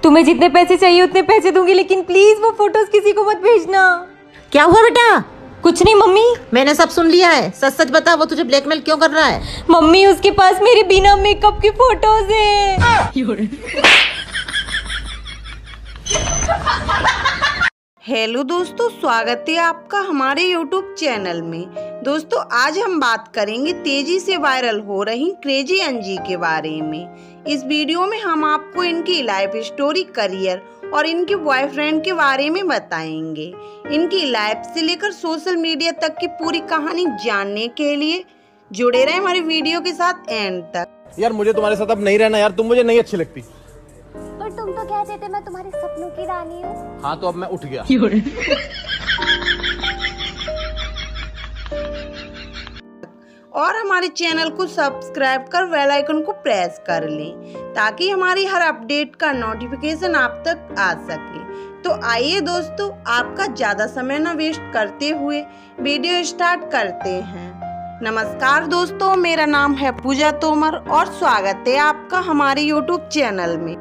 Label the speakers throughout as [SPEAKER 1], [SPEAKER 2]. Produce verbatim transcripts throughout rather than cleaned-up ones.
[SPEAKER 1] तुम्हें जितने पैसे चाहिए उतने पैसे दूंगी, लेकिन प्लीज वो फोटोज किसी को मत भेजना।
[SPEAKER 2] क्या हुआ बेटा?
[SPEAKER 1] कुछ नहीं मम्मी।
[SPEAKER 2] मैंने सब सुन लिया है। सच सच बता, वो तुझे ब्लैकमेल क्यों कर रहा है?
[SPEAKER 1] मम्मी उसके पास मेरे बिना मेकअप की फोटोज है।
[SPEAKER 3] हेलो दोस्तों, स्वागत है आपका हमारे यूट्यूब चैनल में। दोस्तों आज हम बात करेंगे तेजी से वायरल हो रही क्रेजी अंजी के बारे में। इस वीडियो में हम आपको इनकी लाइफ स्टोरी, करियर और इनके बॉयफ्रेंड के बारे में बताएंगे। इनकी लाइफ से लेकर सोशल मीडिया तक की पूरी कहानी जानने के लिए जुड़े रहे हमारे वीडियो के साथ एंड तक।
[SPEAKER 4] यार मुझे तुम्हारे साथ अब नहीं रहना यार, तुम मुझे नहीं अच्छी लगती।
[SPEAKER 5] पर तुम तो कहते थे मैं तुम्हारे सपनों की रानी हूँ।
[SPEAKER 4] हाँ तो अब मैं उठ गया।
[SPEAKER 3] और हमारे चैनल को सब्सक्राइब कर बेल आइकन को प्रेस कर लें ताकि हमारी हर अपडेट का नोटिफिकेशन आप तक आ सके। तो आइए दोस्तों, आपका ज्यादा समय न वेस्ट करते हुए वीडियो स्टार्ट करते हैं। नमस्कार दोस्तों, मेरा नाम है पूजा तोमर और स्वागत है आपका हमारे यूट्यूब चैनल में।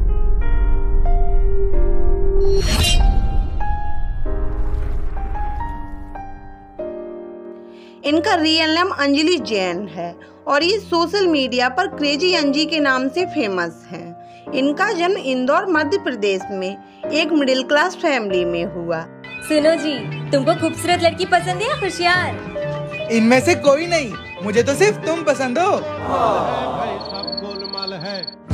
[SPEAKER 3] इनका रियल नेम अंजलि जैन है और ये सोशल मीडिया पर क्रेजी अंजी के नाम से फेमस हैं। इनका जन्म इंदौर मध्य प्रदेश में एक मिडिल क्लास फैमिली में हुआ।
[SPEAKER 1] सुनो जी, तुमको खूबसूरत लड़की पसंद है या होशियार?
[SPEAKER 6] इनमें से कोई नहीं, मुझे तो सिर्फ तुम पसंद हो।
[SPEAKER 4] भाई सब गोलमाल है।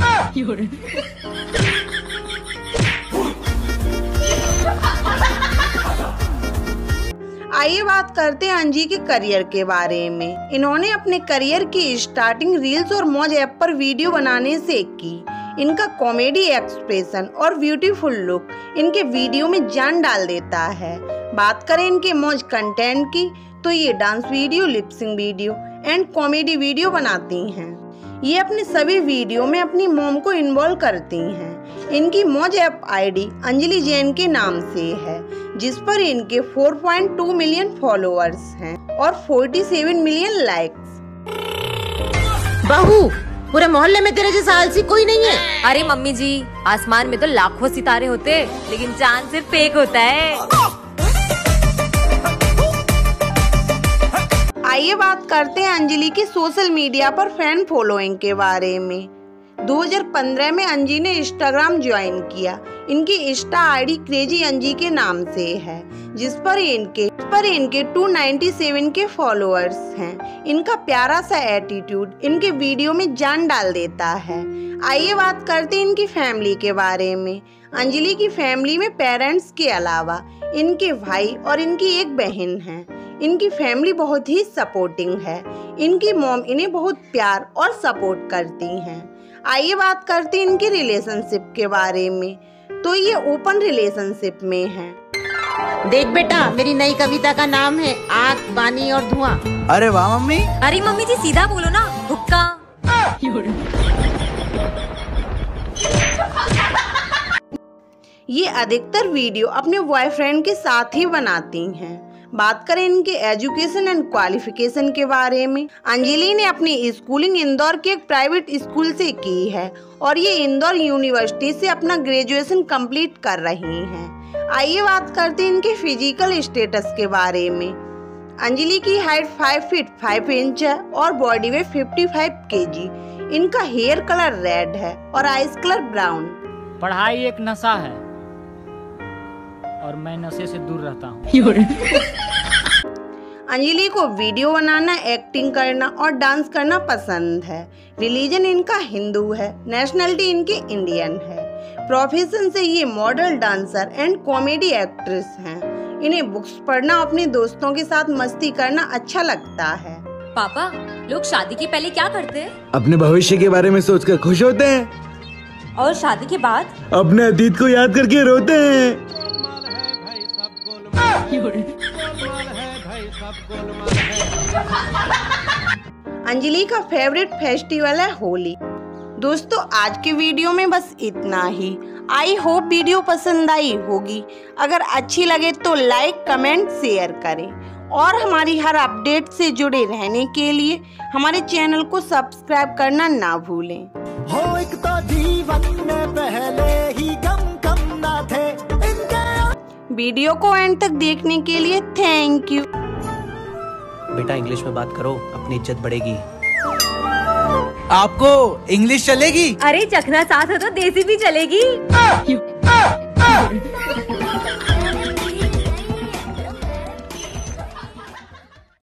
[SPEAKER 3] आइए बात करते हैं अंजी के करियर के बारे में। इन्होंने अपने करियर की स्टार्टिंग रील्स और मौज ऐप पर वीडियो बनाने से की। इनका कॉमेडी एक्सप्रेशन और ब्यूटीफुल लुक इनके वीडियो में जान डाल देता है। बात करें इनके मौज कंटेंट की तो ये dance video, lipsync video and comedy video बनाती हैं। ये अपने सभी वीडियो में अपनी मॉम को इन्वॉल्व करती हैं। इनकी मौज ऐप आईडी अंजलि जैन के नाम से है, जिस पर इनके चार पॉइंट दो मिलियन फॉलोअर्स हैं और सैंतालीस मिलियन लाइक्स।
[SPEAKER 2] बहू, पूरे मोहल्ले में तेरे जैसा आलसी कोई नहीं है।
[SPEAKER 1] अरे मम्मी जी, आसमान में तो लाखों सितारे होते, लेकिन चांद सिर्फ एक होता है।
[SPEAKER 3] आइए बात करते हैं अंजलि की सोशल मीडिया पर फैन फॉलोइंग के बारे में। दो हज़ार पंद्रह में अंजी ने इंस्टाग्राम ज्वाइन किया। इनकी इंस्टा आईडी क्रेजी अंजी के नाम से है, जिस पर इनके पर इनके दो सौ सत्तानवे के फॉलोअर्स हैं। इनका प्यारा सा एटीट्यूड इनके वीडियो में जान डाल देता है। आइए बात करते हैं इनकी फैमिली के बारे में। अंजलि की फैमिली में पेरेंट्स के अलावा इनके भाई और इनकी एक बहन है। इनकी फैमिली बहुत ही सपोर्टिंग है। इनकी मॉम इन्हें बहुत प्यार और सपोर्ट करती हैं। आइए बात करते हैं इनके रिलेशनशिप के बारे में। तो ये ओपन रिलेशनशिप में है।
[SPEAKER 2] देख बेटा, मेरी नई कविता का नाम है आग, पानी और धुआं।
[SPEAKER 6] अरे वाह मम्मी।
[SPEAKER 1] अरे मम्मी जी सीधा बोलो ना, हुक्का।
[SPEAKER 3] ये अधिकतर वीडियो अपने बॉयफ्रेंड के साथ ही बनाती हैं। बात करें इनके एजुकेशन एंड क्वालिफिकेशन के बारे में। अंजलि ने अपनी स्कूलिंग इंदौर के एक प्राइवेट स्कूल से की है और ये इंदौर यूनिवर्सिटी से अपना ग्रेजुएशन कंप्लीट कर रही हैं। आइए बात करते हैं इनके फिजिकल स्टेटस के बारे में। अंजलि की हाइट पाँच फीट पाँच इंच है और बॉडी वेट पचपन केजी। इनका हेयर कलर रेड है और आइज कलर ब्राउन।
[SPEAKER 7] पढ़ाई एक नशा है और मैं नशे से दूर रहता हूँ।
[SPEAKER 3] अंजलि को वीडियो बनाना, एक्टिंग करना और डांस करना पसंद है। रिलीजन इनका हिंदू है। नेशनलिटी इनकी इंडियन है। प्रोफेशन से ये model, dancer and comedy actress हैं। इन्हें बुक्स पढ़ना, अपने दोस्तों के साथ मस्ती करना अच्छा लगता है।
[SPEAKER 1] पापा, लोग शादी के पहले क्या करते हैं?
[SPEAKER 6] अपने भविष्य के बारे में सोचकर खुश होते हैं
[SPEAKER 1] और शादी के बाद
[SPEAKER 6] अपने अतीत को याद करके रोते हैं।
[SPEAKER 3] अंजलि का फेवरेट फेस्टिवल है होली। दोस्तों आज के वीडियो में बस इतना ही। आई होप वीडियो पसंद आई होगी। अगर अच्छी लगे तो लाइक, कमेंट, शेयर करें और हमारी हर अपडेट से जुड़े रहने के लिए हमारे चैनल को सब्सक्राइब करना ना भूलें।
[SPEAKER 8] हो एक तो जीवन में पहले ही
[SPEAKER 3] वीडियो को एंड तक देखने के लिए थैंक यू।
[SPEAKER 8] बेटा इंग्लिश में बात करो, अपनी इज्जत बढ़ेगी।
[SPEAKER 6] आपको इंग्लिश चलेगी?
[SPEAKER 1] अरे चखना साथ हो तो देसी भी चलेगी।